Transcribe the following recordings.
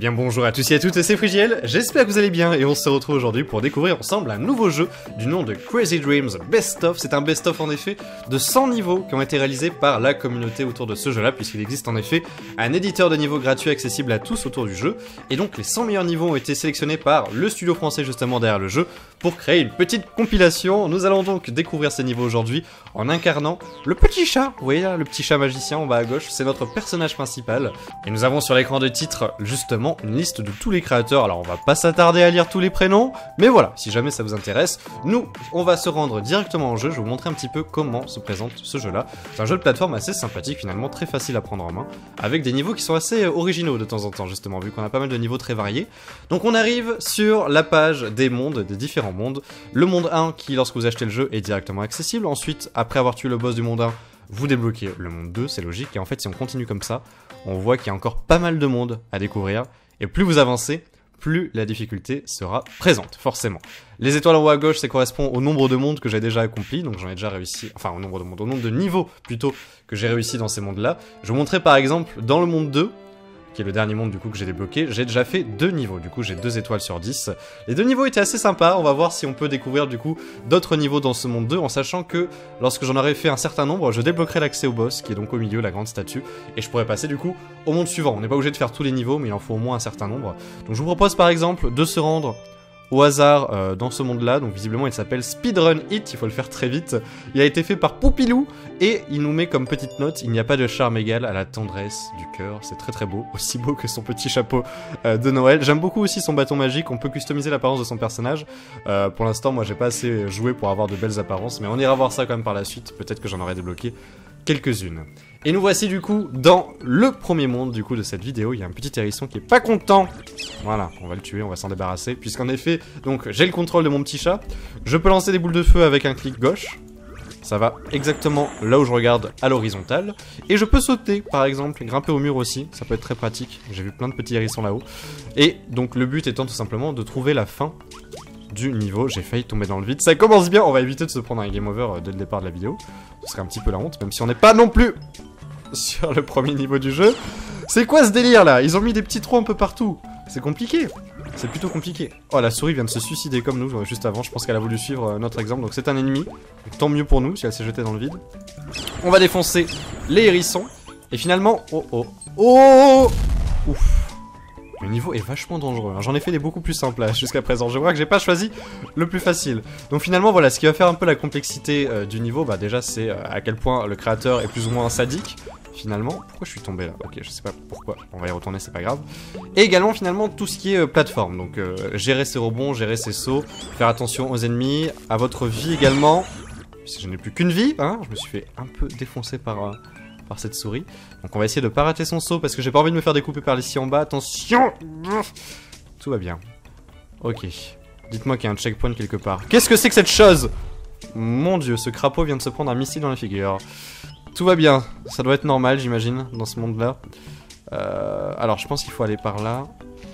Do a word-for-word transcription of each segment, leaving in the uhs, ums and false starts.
Eh bien bonjour à tous et à toutes, c'est Frigiel, j'espère que vous allez bien et on se retrouve aujourd'hui pour découvrir ensemble un nouveau jeu du nom de Crazy Dreams Best Of. C'est un Best Of en effet de cent niveaux qui ont été réalisés par la communauté autour de ce jeu là, puisqu'il existe en effet un éditeur de niveaux gratuit accessible à tous autour du jeu, et donc les cent meilleurs niveaux ont été sélectionnés par le studio français justement derrière le jeu pour créer une petite compilation. Nous allons donc découvrir ces niveaux aujourd'hui en incarnant le petit chat, vous voyez là, le petit chat magicien en bas à gauche, c'est notre personnage principal, et nous avons sur l'écran de titre justement une liste de tous les créateurs. Alors on va pas s'attarder à lire tous les prénoms, mais voilà, si jamais ça vous intéresse, nous on va se rendre directement en jeu. Je vais vous montrer un petit peu comment se présente ce jeu là. C'est un jeu de plateforme assez sympathique finalement, très facile à prendre en main, avec des niveaux qui sont assez originaux de temps en temps justement, vu qu'on a pas mal de niveaux très variés. Donc on arrive sur la page des mondes, des différents mondes. Le monde un qui, lorsque vous achetez le jeu, est directement accessible. Ensuite, après avoir tué le boss du monde un, vous débloquez le monde deux, c'est logique, et en fait si on continue comme ça, on voit qu'il y a encore pas mal de mondes à découvrir, et plus vous avancez, plus la difficulté sera présente, forcément. Les étoiles en haut à gauche, ça correspond au nombre de mondes que j'ai déjà accompli, donc j'en ai déjà réussi, enfin au nombre de mondes, au nombre de niveaux plutôt, que j'ai réussi dans ces mondes-là. Je vous montrerai par exemple, dans le monde deux, qui est le dernier monde du coup que j'ai débloqué, j'ai déjà fait deux niveaux, du coup j'ai deux étoiles sur dix. Les deux niveaux étaient assez sympas, on va voir si on peut découvrir du coup d'autres niveaux dans ce monde deux, en sachant que lorsque j'en aurai fait un certain nombre, je débloquerai l'accès au boss, qui est donc au milieu, la grande statue, et je pourrai passer du coup au monde suivant. On n'est pas obligé de faire tous les niveaux, mais il en faut au moins un certain nombre. Donc je vous propose par exemple de se rendre au hasard euh, dans ce monde-là, donc visiblement il s'appelle Speedrun It, il faut le faire très vite. Il a été fait par Poupilou, et il nous met comme petite note, il n'y a pas de charme égal à la tendresse du cœur. C'est très très beau, aussi beau que son petit chapeau euh, de Noël. J'aime beaucoup aussi son bâton magique, on peut customiser l'apparence de son personnage. Euh, pour l'instant, moi j'ai pas assez joué pour avoir de belles apparences, mais on ira voir ça quand même par la suite, peut-être que j'en aurai débloqué quelques-unes. Et nous voici du coup dans le premier monde du coup de cette vidéo. Il y a un petit hérisson qui est pas content. Voilà, on va le tuer, on va s'en débarrasser, puisqu'en effet, donc j'ai le contrôle de mon petit chat. Je peux lancer des boules de feu avec un clic gauche. Ça va exactement là où je regarde à l'horizontale. Et je peux sauter par exemple, grimper au mur aussi, ça peut être très pratique. J'ai vu plein de petits hérissons là-haut. Et donc le but étant tout simplement de trouver la fin du niveau. J'ai failli tomber dans le vide. Ça commence bien, on va éviter de se prendre un game over euh, dès le départ de la vidéo. Ce serait un petit peu la honte, même si on n'est pas non plus sur le premier niveau du jeu. C'est quoi ce délire là? Ils ont mis des petits trous un peu partout. C'est compliqué. C'est plutôt compliqué. Oh, la souris vient de se suicider comme nous juste avant. Je pense qu'elle a voulu suivre euh, notre exemple. Donc c'est un ennemi. Donc, tant mieux pour nous si elle s'est jetée dans le vide. On va défoncer les hérissons. Et finalement... Oh oh. Oh. Ouf. Le niveau est vachement dangereux, hein. J'en ai fait des beaucoup plus simples jusqu'à présent. Je vois que j'ai pas choisi le plus facile. Donc finalement voilà, ce qui va faire un peu la complexité euh, du niveau, bah déjà c'est euh, à quel point le créateur est plus ou moins sadique. Finalement, pourquoi je suis tombé là? Ok, je sais pas pourquoi, on va y retourner, c'est pas grave. Et également finalement tout ce qui est euh, plateforme, donc euh, gérer ses rebonds, gérer ses sauts, faire attention aux ennemis, à votre vie également. Puisque je n'ai plus qu'une vie, hein, je me suis fait un peu défoncer par... Euh, par cette souris. Donc on va essayer de pas rater son saut parce que j'ai pas envie de me faire découper par ici en bas. Attention! Tout va bien. Ok. Dites-moi qu'il y a un checkpoint quelque part. Qu'est-ce que c'est que cette chose? Mon dieu, ce crapaud vient de se prendre un missile dans la figure. Tout va bien. Ça doit être normal, j'imagine, dans ce monde-là. Euh, alors, je pense qu'il faut aller par là.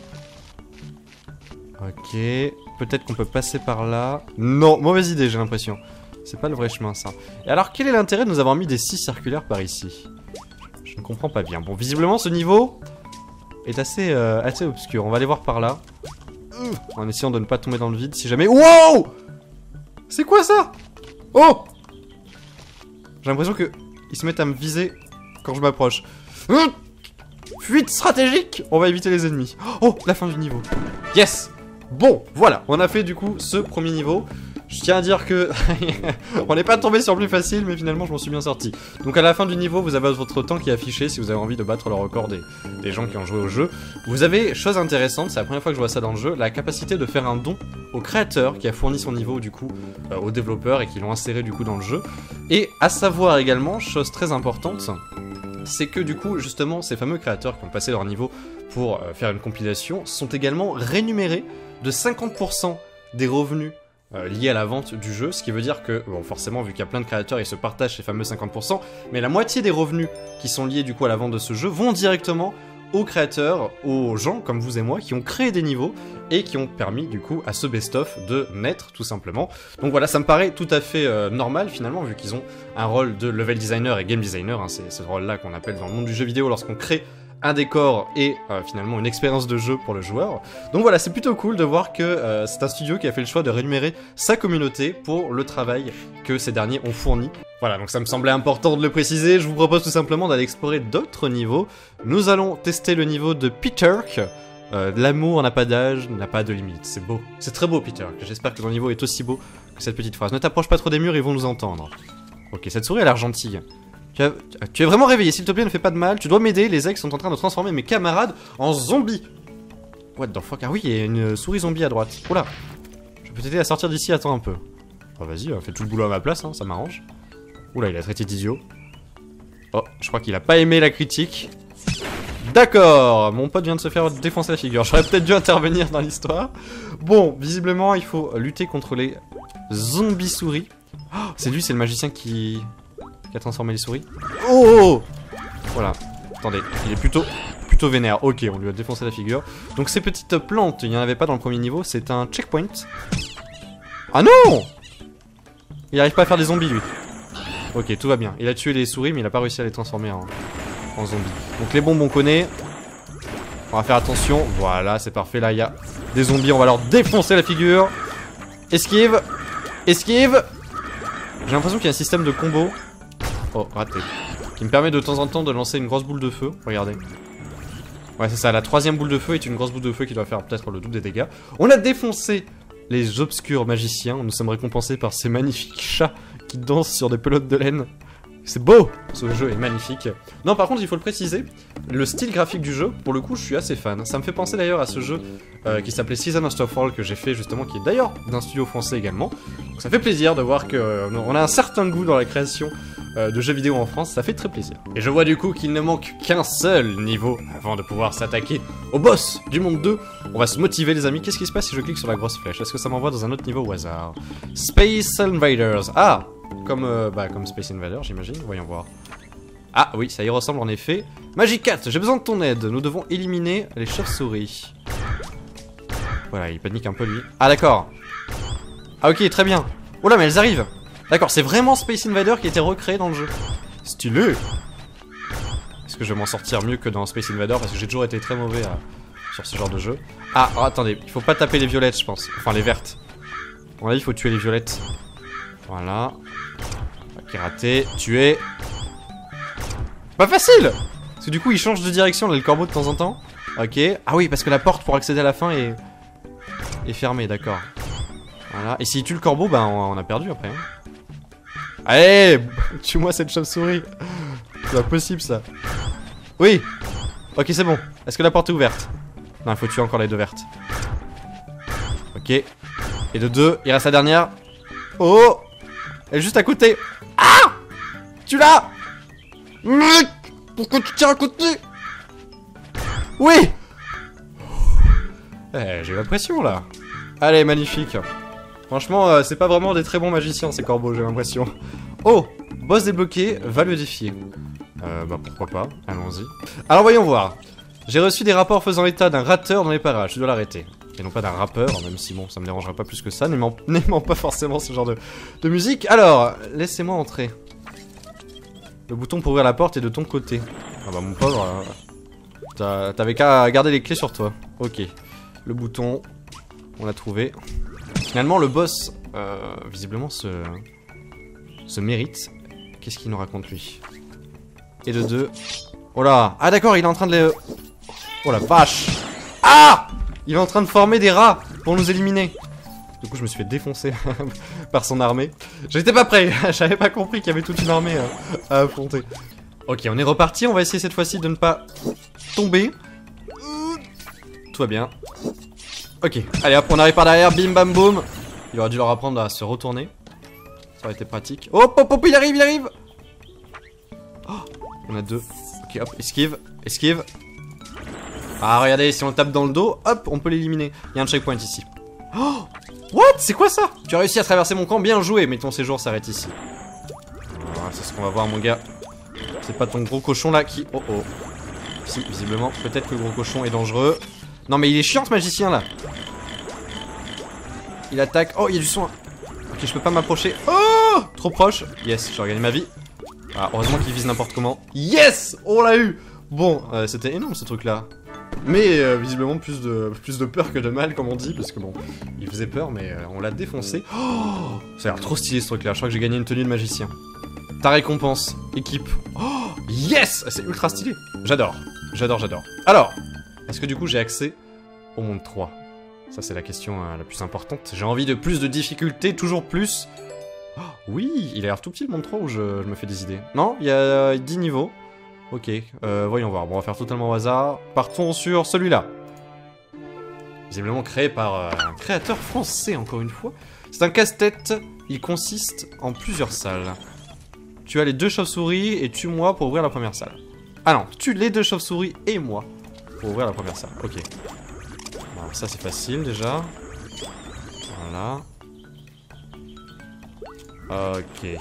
Ok. Peut-être qu'on peut passer par là. Non, mauvaise idée, j'ai l'impression. C'est pas le vrai chemin, ça. Et alors, quel est l'intérêt de nous avoir mis des scies circulaires par ici? Je ne comprends pas bien. Bon, visiblement, ce niveau est assez, euh, assez obscur. On va aller voir par là. Euh, en essayant de ne pas tomber dans le vide, si jamais... Wow! C'est quoi, ça? Oh! J'ai l'impression que ils se mettent à me viser quand je m'approche. Euh, fuite stratégique! On va éviter les ennemis. Oh, la fin du niveau. Yes! Bon, voilà. On a fait, du coup, ce premier niveau. Je tiens à dire que on n'est pas tombé sur le plus facile, mais finalement je m'en suis bien sorti. Donc à la fin du niveau, vous avez votre temps qui est affiché si vous avez envie de battre le record des, des gens qui ont joué au jeu. Vous avez, chose intéressante, c'est la première fois que je vois ça dans le jeu, la capacité de faire un don au créateur qui a fourni son niveau du coup euh, aux développeurs et qui l'ont inséré du coup dans le jeu. Et à savoir également, chose très importante, c'est que du coup justement ces fameux créateurs qui ont passé leur niveau pour euh, faire une compilation sont également rémunérés de cinquante pour cent des revenus Euh, lié à la vente du jeu, ce qui veut dire que, bon forcément vu qu'il y a plein de créateurs ils se partagent ces fameux cinquante pour cent, mais la moitié des revenus qui sont liés du coup à la vente de ce jeu vont directement aux créateurs, aux gens comme vous et moi qui ont créé des niveaux et qui ont permis du coup à ce best-of de naître tout simplement. Donc voilà, ça me paraît tout à fait euh, normal finalement vu qu'ils ont un rôle de level designer et game designer, hein, c'est ce rôle là qu'on appelle dans le monde du jeu vidéo lorsqu'on crée un décor et euh, finalement une expérience de jeu pour le joueur. Donc voilà, c'est plutôt cool de voir que euh, c'est un studio qui a fait le choix de rémunérer sa communauté pour le travail que ces derniers ont fourni. Voilà, donc ça me semblait important de le préciser. Je vous propose tout simplement d'aller explorer d'autres niveaux. Nous allons tester le niveau de Peterk. Euh, L'amour n'a pas d'âge, n'a pas de limite. C'est beau. C'est très beau, Peterk. J'espère que ton niveau est aussi beau que cette petite phrase. Ne t'approche pas trop des murs, ils vont nous entendre. Ok, cette souris a l'air gentille. Tu, as... tu es vraiment réveillé, s'il te plaît, ne fais pas de mal. Tu dois m'aider, les ex sont en train de transformer mes camarades en zombies. What the fuck? Ah oui, il y a une souris zombie à droite. Oula. Je peux t'aider à sortir d'ici, attends un peu. Oh vas-y, fais tout le boulot à ma place, hein, ça m'arrange. Oula, il a traité d'idiot. Oh, je crois qu'il a pas aimé la critique. D'accord, mon pote vient de se faire défoncer la figure. J'aurais peut-être dû intervenir dans l'histoire. Bon, visiblement, il faut lutter contre les zombies souris. Oh, c'est lui, c'est le magicien qui... qui a transformé les souris. Oh! Voilà. Attendez, il est plutôt... plutôt vénère. Ok, on lui a défoncé la figure. Donc ces petites plantes, il n'y en avait pas dans le premier niveau. C'est un checkpoint. Ah non! Il arrive pas à faire des zombies, lui. Ok, tout va bien. Il a tué les souris, mais il a pas réussi à les transformer en... en zombies. Donc les bombes on connaît. On va faire attention. Voilà, c'est parfait. Là, il y a des zombies. On va leur défoncer la figure. Esquive. Esquive. J'ai l'impression qu'il y a un système de combo. Oh, raté. Qui me permet de temps en temps de lancer une grosse boule de feu. Regardez. Ouais, c'est ça. La troisième boule de feu est une grosse boule de feu qui doit faire peut-être le double des dégâts. On a défoncé les obscurs magiciens. Nous sommes récompensés par ces magnifiques chats qui dansent sur des pelotes de laine. C'est beau! Ce jeu est magnifique. Non, par contre, il faut le préciser, le style graphique du jeu, pour le coup, je suis assez fan. Ça me fait penser d'ailleurs à ce jeu euh, qui s'appelait Season of Starfall que j'ai fait justement, qui est d'ailleurs d'un studio français également. Donc ça fait plaisir de voir qu'on euh, a un certain goût dans la création euh, de jeux vidéo en France, ça fait très plaisir. Et je vois du coup qu'il ne manque qu'un seul niveau avant de pouvoir s'attaquer au boss du monde deux. On va se motiver les amis. Qu'est-ce qui se passe si je clique sur la grosse flèche? Est-ce que ça m'envoie dans un autre niveau au hasard? Space Invaders. Ah! Comme, euh, bah, comme Space Invaders, j'imagine. Voyons voir. Ah oui, ça y ressemble en effet. Magicat, j'ai besoin de ton aide. Nous devons éliminer les chauves-souris. Voilà, il panique un peu lui. Ah d'accord. Ah ok, très bien. Oh là, mais elles arrivent. D'accord, c'est vraiment Space Invader qui a été recréé dans le jeu. Stylé. Est-ce que je vais m'en sortir mieux que dans Space Invader? Parce que j'ai toujours été très mauvais à... sur ce genre de jeu. Ah, oh, attendez, il faut pas taper les violettes, je pense. Enfin, les vertes. Bon, là, il faut tuer les violettes. Voilà. Ok, raté. Tué. Pas facile! Parce que du coup, il change de direction, là, le corbeau, de temps en temps. Ok. Ah oui, parce que la porte pour accéder à la fin est... est fermée, d'accord. Voilà. Et s'il tue le corbeau, bah, on, on a perdu après. Hein. Allez! Tue-moi cette chauve-souris. C'est pas possible, ça. Oui! Ok, c'est bon. Est-ce que la porte est ouverte? Non, il faut tuer encore les deux vertes. Ok. Et de deux, il reste la dernière. Oh! Elle est juste à côté. Ah! Tu l'as! Mec! Pourquoi tu tires à côté? Oui! Eh, j'ai l'impression là. Allez, magnifique. Franchement, euh, c'est pas vraiment des très bons magiciens ces corbeaux, j'ai l'impression. Oh! Boss débloqué, va le défier. Euh, bah pourquoi pas, allons-y. Alors voyons voir. J'ai reçu des rapports faisant état d'un rateur dans les parages, tu dois l'arrêter. Et non pas d'un rappeur, même si bon, ça me dérangera pas plus que ça, n'aimant pas forcément ce genre de, de musique. Alors, laissez-moi entrer. Le bouton pour ouvrir la porte est de ton côté. Ah bah mon pauvre, euh, t'avais qu'à garder les clés sur toi. Ok, le bouton, on l'a trouvé. Finalement, le boss, euh, visiblement, se, se mérite. Qu'est-ce qu'il nous raconte lui? Et de deux. Oh là, ah d'accord, il est en train de les... Oh la vache. Ah! Il est en train de former des rats pour nous éliminer. Du coup, je me suis fait défoncer par son armée. J'étais pas prêt, j'avais pas compris qu'il y avait toute une armée à, à affronter. Ok, on est reparti, on va essayer cette fois-ci de ne pas tomber. Tout va bien. Ok, allez hop, on arrive par derrière, bim bam boum. Il aurait dû leur apprendre à se retourner. Ça aurait été pratique. Hop hop hop, il arrive, il arrive. Oh, on a deux. Ok, hop, esquive, esquive. Ah, regardez, si on le tape dans le dos, hop, on peut l'éliminer. Il y a un checkpoint ici. Oh! What? C'est quoi ça? Tu as réussi à traverser mon camp, bien joué, mais ton séjour s'arrête ici. Voilà, c'est ce qu'on va voir, mon gars. C'est pas ton gros cochon là qui... Oh oh. Si, visiblement, peut-être que le gros cochon est dangereux. Non, mais il est chiant ce magicien là. Il attaque. Oh, il y a du soin. Ok, je peux pas m'approcher. Oh! Trop proche. Yes, j'ai regagné ma vie. Ah, heureusement qu'il vise n'importe comment. Yes! On l'a eu! Bon, euh, c'était énorme ce truc-là. Mais euh, visiblement plus de, plus de peur que de mal, comme on dit, parce que bon, il faisait peur, mais euh, on l'a défoncé. Oh, ça a l'air trop stylé ce truc-là, je crois que j'ai gagné une tenue de magicien. Ta récompense, équipe. Oh, yes! C'est ultra stylé. J'adore, j'adore, j'adore. Alors, est-ce que du coup j'ai accès au monde trois? Ça c'est la question euh, la plus importante. J'ai envie de plus de difficultés, toujours plus. Oh, oui, il a l'air tout petit le monde trois où je, je me fais des idées. Non, il y a dix niveaux. Ok, euh, voyons voir. Bon, on va faire totalement au hasard. Partons sur celui-là. Visiblement créé par euh, un créateur français, encore une fois. C'est un casse-tête. Il consiste en plusieurs salles. Tu as les deux chauves-souris et tue moi pour ouvrir la première salle. Ah non, tue les deux chauves-souris et moi pour ouvrir la première salle. Ok. Alors ça c'est facile déjà. Voilà. Ok.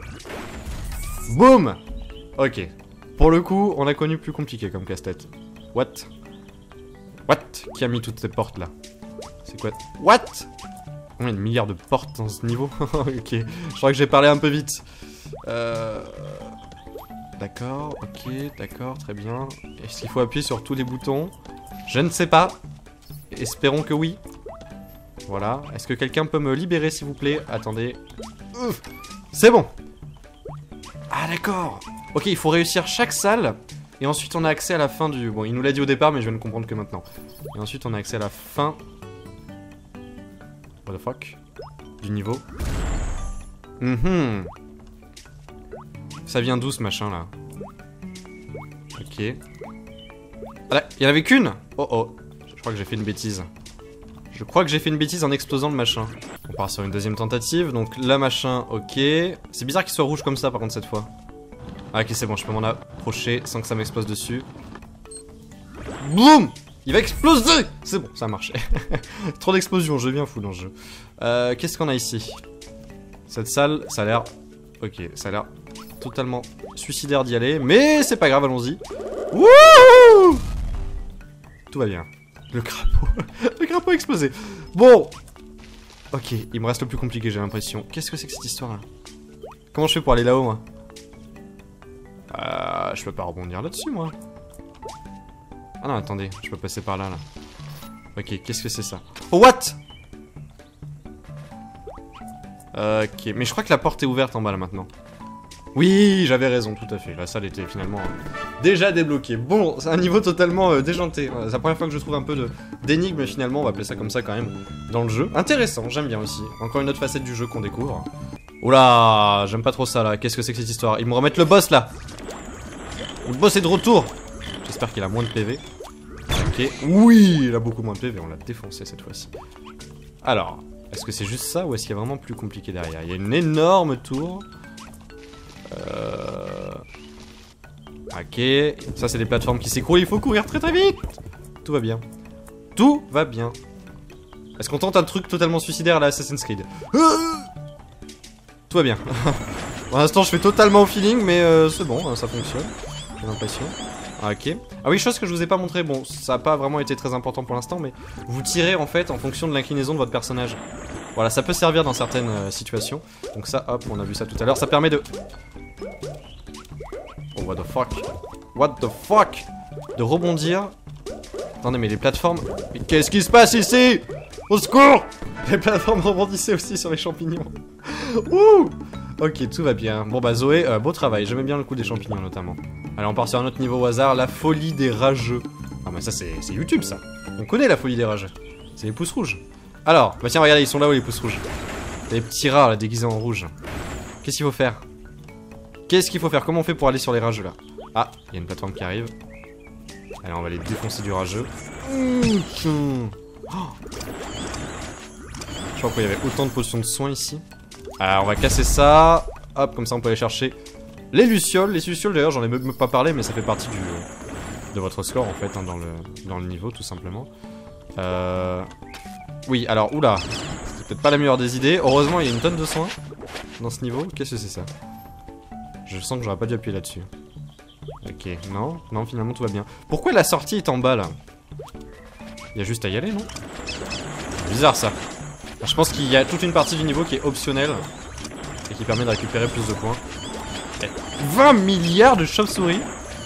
Boum. Ok. Pour le coup, on a connu plus compliqué comme casse-tête. What? What? Qui a mis toutes ces portes là? C'est quoi? What? Combien de milliards de portes dans ce niveau? Ok. Je crois que j'ai parlé un peu vite. Euh... D'accord, ok, d'accord, très bien. Est-ce qu'il faut appuyer sur tous les boutons? Je ne sais pas. Espérons que oui. Voilà. Est-ce que quelqu'un peut me libérer s'il vous plaît? Attendez. C'est bon. Ah d'accord. Ok, il faut réussir chaque salle. Et ensuite on a accès à la fin du... Bon, il nous l'a dit au départ, mais je viens de comprendre que maintenant. Et ensuite on a accès à la fin... What the fuck? Du niveau. Mhm. Ça vient d'où ce machin là? Ok. Ah là, il y en avait qu'une? Oh oh. Je crois que j'ai fait une bêtise. Je crois que j'ai fait une bêtise en explosant le machin. On part sur une deuxième tentative. Donc là machin, ok. C'est bizarre qu'il soit rouge comme ça par contre cette fois. Ah ok c'est bon, je peux m'en approcher sans que ça m'explose dessus. Boum! Il va exploser! C'est bon, ça a marché. Trop d'explosions, je viens fou dans le jeu. Euh, Qu'est-ce qu'on a ici? Cette salle, ça a l'air... Ok, ça a l'air totalement suicidaire d'y aller. Mais c'est pas grave, allons-y. Wouhou! Tout va bien. Le crapaud. Le crapaud a explosé. Bon. Ok, il me reste le plus compliqué, j'ai l'impression. Qu'est-ce que c'est que cette histoire-là? Comment je fais pour aller là-haut, moi? Euh, je peux pas rebondir là-dessus, moi. Ah non, attendez, je peux passer par là, là. Ok, qu'est-ce que c'est ça? Oh, what? Ok, mais je crois que la porte est ouverte en bas, là, maintenant. Oui, j'avais raison, tout à fait. La salle était finalement euh, déjà débloquée. Bon, c'est un niveau totalement euh, déjanté. C'est la première fois que je trouve un peu d'énigmes, finalement, on va appeler ça comme ça quand même, dans le jeu. Intéressant, j'aime bien aussi. Encore une autre facette du jeu qu'on découvre. Oula, j'aime pas trop ça, là. Qu'est-ce que c'est que cette histoire? Ils me remettent le boss, là. Le boss est de retour. J'espère qu'il a moins de P V. Ok. Oui, il a beaucoup moins de P V. On l'a défoncé cette fois-ci. Alors, est-ce que c'est juste ça ou est-ce qu'il y a vraiment plus compliqué derrière? Il y a une énorme tour. Euh... Ok. Ça, c'est des plateformes qui s'écroulent. Il faut courir très très vite. Tout va bien. Tout va bien. Est-ce qu'on tente un truc totalement suicidaire à la Assassin's Creed? Tout va bien. Pour l'instant, je fais totalement au feeling, mais euh, c'est bon, ça fonctionne. J'ai l'impression. Ah, ok. Ah oui, chose que je vous ai pas montré. Bon, ça a pas vraiment été très important pour l'instant, mais vous tirez en fait en fonction de l'inclinaison de votre personnage. Voilà, ça peut servir dans certaines euh, situations. Donc ça, hop, on a vu ça tout à l'heure. Ça permet de... Oh, what the fuck? What the fuck? De rebondir. Attendez, mais les plateformes... Qu'est-ce qui se passe ici? Au secours! Les plateformes rebondissaient aussi sur les champignons. Ouh! Ok, tout va bien. Bon bah Zoé, euh, beau travail. J'aimais bien le coup des champignons notamment. Allez, on part sur un autre niveau au hasard. La folie des rageux. Ah mais ça c'est YouTube ça. On connaît la folie des rageux. C'est les pouces rouges. Alors, bah tiens, regardez, ils sont là-haut les pouces rouges. Les petits rats là, déguisés en rouge. Qu'est-ce qu'il faut faire? Qu'est-ce qu'il faut faire? Comment on fait pour aller sur les rageux là? Ah, il y a une plateforme qui arrive. Allez, on va les défoncer du rageux. Mmh. Oh. Je sais pas pourquoi il y avait autant de potions de soins ici. Alors on va casser ça. Hop, comme ça on peut aller chercher les lucioles. Les lucioles d'ailleurs j'en ai même pas parlé, mais ça fait partie du de votre score en fait, hein, dans, le, dans le niveau tout simplement. Euh... Oui, alors, oula. C'est peut-être pas la meilleure des idées. Heureusement il y a une tonne de soins dans ce niveau. Qu'est-ce que c'est ça? Je sens que j'aurais pas dû appuyer là-dessus. Ok, non, non finalement tout va bien. Pourquoi la sortie est en bas là? Il y a juste à y aller, non? Bizarre ça. Je pense qu'il y a toute une partie du niveau qui est optionnelle et qui permet de récupérer plus de points. Et vingt milliards de chauves-souris.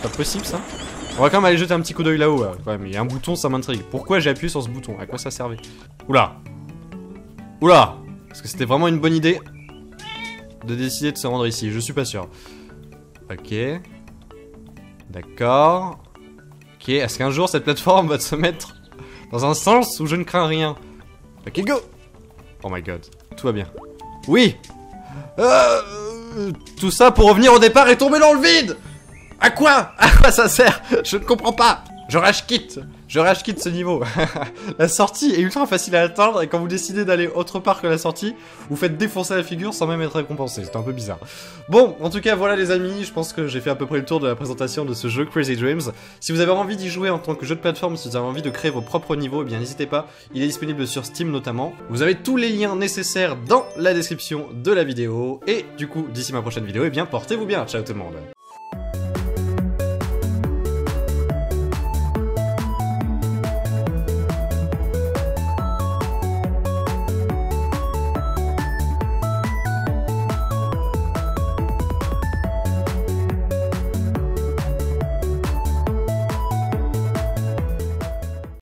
Pas possible ça. On va quand même aller jeter un petit coup d'œil là-haut. Là. Ouais, mais il y a un bouton, ça m'intrigue. Pourquoi j'ai appuyé sur ce bouton? À quoi ça servait? Oula. Oula. Est-ce que c'était vraiment une bonne idée de décider de se rendre ici? Je suis pas sûr. Ok. D'accord. Ok, est-ce qu'un jour cette plateforme va se mettre dans un sens où je ne crains rien? Ok, go. Oh my god. Tout va bien. Oui. euh, Tout ça pour revenir au départ et tomber dans le vide. À quoi? À quoi ça sert? Je ne comprends pas. Je rage quitte. Je rage quitte ce niveau. La sortie est ultra facile à atteindre et quand vous décidez d'aller autre part que la sortie, vous faites défoncer la figure sans même être récompensé. C'est un peu bizarre. Bon, en tout cas, voilà les amis. Je pense que j'ai fait à peu près le tour de la présentation de ce jeu Crazy Dreams. Si vous avez envie d'y jouer en tant que jeu de plateforme, si vous avez envie de créer vos propres niveaux, eh bien n'hésitez pas. Il est disponible sur Steam notamment. Vous avez tous les liens nécessaires dans la description de la vidéo. Et du coup, d'ici ma prochaine vidéo, eh bien portez-vous bien. Ciao tout le monde.